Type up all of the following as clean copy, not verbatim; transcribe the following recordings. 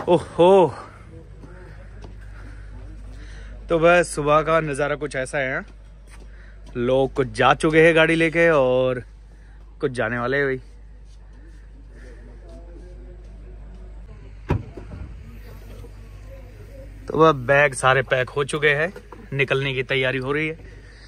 ओहो, तो बस सुबह का नज़ारा कुछ ऐसा है। लोग कुछ जा चुके हैं गाड़ी लेके और कुछ जाने वाले हैं भाई। तो वह बैग सारे पैक हो चुके हैं, निकलने की तैयारी हो रही है।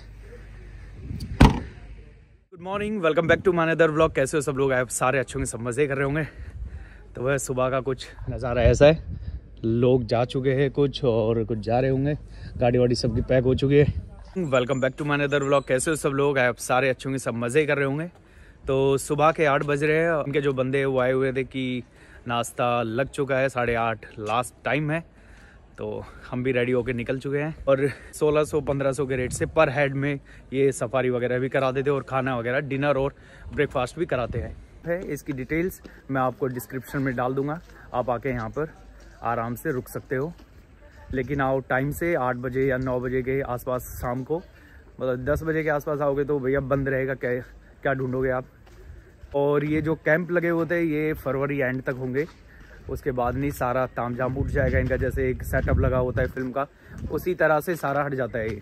Good morning, welcome back to my another vlog. कैसे हो सब लोग? आप सारे अच्छे होंगे, सब मज़े कर रहे होंगे। तो वह सुबह का कुछ नज़ारा ऐसा है, लोग जा चुके हैं कुछ और कुछ जा रहे होंगे, गाड़ी वाड़ी सबकी पैक हो चुकी है। Welcome back to my another vlog. कैसे हो सब लोग? आप सारे अच्छे होंगे, सब मज़े कर रहे होंगे। तो सुबह के 8 बज रहे हैं। उनके जो बंदे हैं वो आए हुए थे कि नाश्ता लग चुका है, 8:30 लास्ट टाइम है। तो हम भी रेडी होके निकल चुके हैं और 1600-1500 के रेट से पर हेड में ये सफारी वगैरह भी करा देते हैं और खाना वगैरह, डिनर और ब्रेकफास्ट भी कराते हैं। इसकी डिटेल्स मैं आपको डिस्क्रिप्शन में डाल दूंगा, आप आके यहाँ पर आराम से रुक सकते हो। लेकिन आओ टाइम से, 8 बजे या 9 बजे के आसपास शाम को, मतलब 10 बजे के आसपास आओगे तो भैया बंद रहेगा, क्या ढूंढोगे आप। और ये जो कैंप लगे होते हैं ये फरवरी एंड तक होंगे, उसके बाद नहीं सारा तामझाम उठ जाएगा इनका। जैसे एक सेटअप लगा होता है फिल्म का, उसी तरह से सारा हट जाता है ये।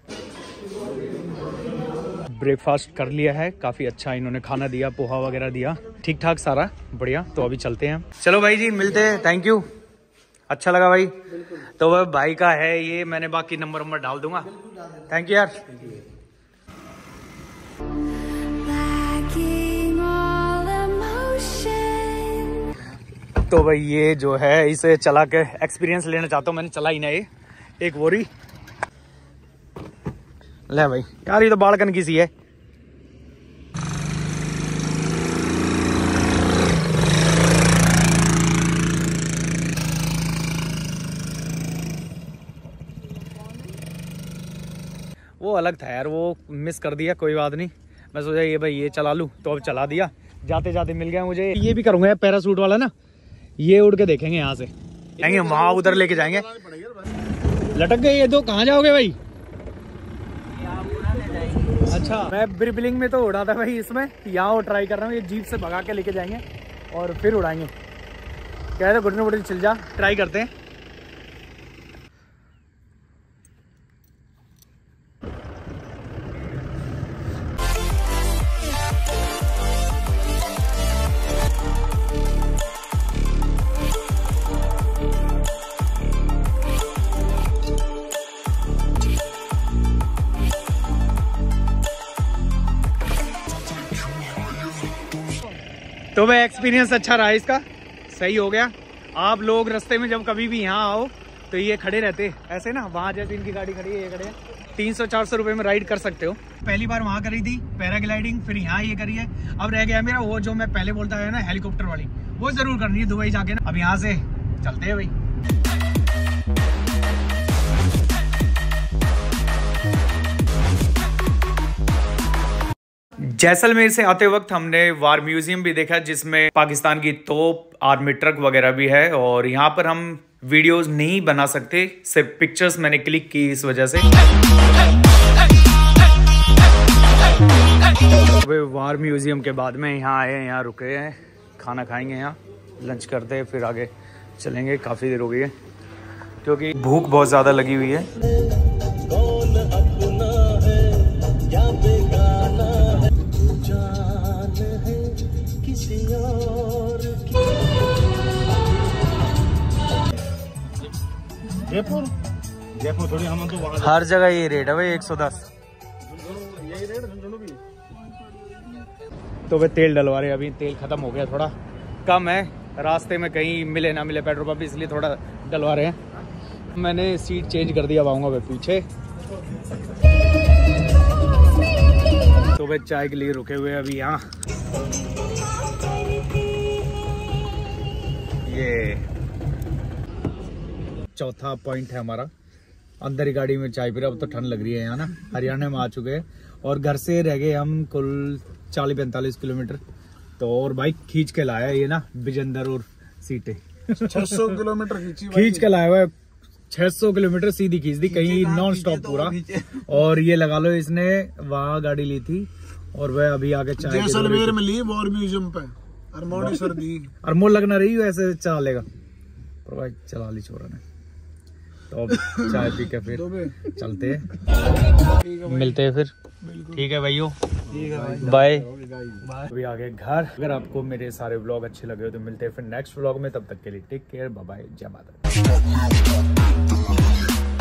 ब्रेकफास्ट कर लिया है, काफ़ी अच्छा इन्होंने खाना दिया, पोहा वगैरह दिया, ठीक ठाक सारा बढ़िया। तो अभी चलते हैं। चलो भाई जी, मिलते हैं। थैंक यू, अच्छा लगा भाई। तो वह भाई का है ये, मैंने बाकी नंबर डाल दूंगा। थैंक यू यार। तो भाई ये जो है, इसे चला के एक्सपीरियंस लेना चाहता हूँ। मैंने चला ही ना ये, एक वोरी ले भाई। यार ये तो बालकन की सी है। वो अलग था यार, वो मिस कर दिया, कोई बात नहीं। मैं सोचा ये भाई ये चला लूँ, तो अब चला दिया। जाते जाते मिल गया मुझे। ये भी करूँगा यार, पैरासूट वाला ना, ये उड़ के देखेंगे यहाँ से, जाएंगे वहाँ उधर लेके जाएंगे। लटक गए ये दो, कहाँ जाओगे भाई? अच्छा, मैं ब्रिबलिंग में तो उड़ा था भाई, इसमें यहाँ ट्राई कर रहा हूँ। ये जीप से भगा के लेके जाएंगे और फिर उड़ाएंगे। कह रहे घुटने घुटने चल जा, ट्राई करते हैं। तो वह एक्सपीरियंस अच्छा रहा इसका, सही हो गया। आप लोग रास्ते में जब कभी भी यहाँ आओ तो ये खड़े रहते ऐसे ना, वहाँ जैसे इनकी गाड़ी खड़ी है, ये खड़े हैं। 300-400 रुपये में राइड कर सकते हो। पहली बार वहाँ करी थी पैराग्लाइडिंग, फिर यहाँ ये करी है। अब रह गया मेरा वो जो मैं पहले बोलता है ना, हेलीकॉप्टर वाली, वो जरूर करनी है दुबई जाके ना। अब यहाँ से चलते हैं भाई। जैसलमेर से आते वक्त हमने वार म्यूजियम भी देखा, जिसमें पाकिस्तान की तोप, आर्मी ट्रक वगैरह भी है। और यहाँ पर हम वीडियोस नहीं बना सकते, सिर्फ पिक्चर्स मैंने क्लिक की इस वजह से। वार म्यूजियम के बाद में यहाँ आए हैं, यहाँ रुके हैं, खाना खाएंगे, यहाँ लंच करते हैं, फिर आगे चलेंगे। काफ़ी देर हो गई है क्योंकि भूख बहुत ज़्यादा लगी हुई है। जयपुर थोड़ी, हम तो हर जगह ये रेट है भाई, 110। यही रेट तो वे तेल डलवा रहे, अभी तेल खत्म हो गया, थोड़ा कम है। रास्ते में कहीं मिले ना मिले पेट्रोल पंप, इसलिए थोड़ा डलवा रहे हैं। मैंने सीट चेंज कर दिया, आऊँगा मैं पीछे। तो वे चाय के लिए रुके हुए अभी यहाँ। ये चौथा पॉइंट है हमारा, अंदर ही गाड़ी में चाय पी रहा। अब तो ठंड लग रही है यहाँ ना, हरियाणा में आ चुके हैं और घर से रह गए हम कुल 40-45 किलोमीटर। तो और बाइक खींच के लाया ये ना, विजेंदर और सीटें 600 किलोमीटर खींच के लाया हुआ है। 600 किलोमीटर सीधी खींच दी, कहीं नॉन स्टॉप पूरा। और ये लगा लो, इसने वहाँ गाड़ी ली थी और वह अभी आगे चाय जैसलमेर में ली, वॉर म्यूजियम पे। अरमोल सर्दी, अरमोल लगना रही ऐसे चलेगा। पर भाई चला ली चोरा ने। तो अब चाय पी के फिर चलते हैं, मिलते हैं फिर। ठीक है भाइयों, बाय। अभी आ गए घर। अगर आपको मेरे सारे व्लॉग अच्छे लगे हो तो मिलते हैं फिर नेक्स्ट व्लॉग में। तब तक के लिए टेक केयर, बाय बाय, जय माता।